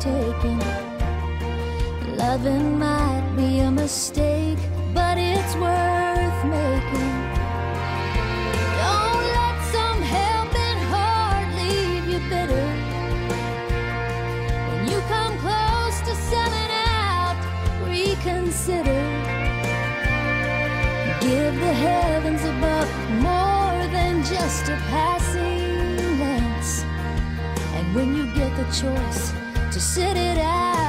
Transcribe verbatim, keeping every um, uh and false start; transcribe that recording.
taken. Loving might be a mistake, but it's worth making. Don't let some helping heart leave you bitter. When you come close to selling out, reconsider. Give the heavens above more than just a passing glance. And when you get the choice to sit it out,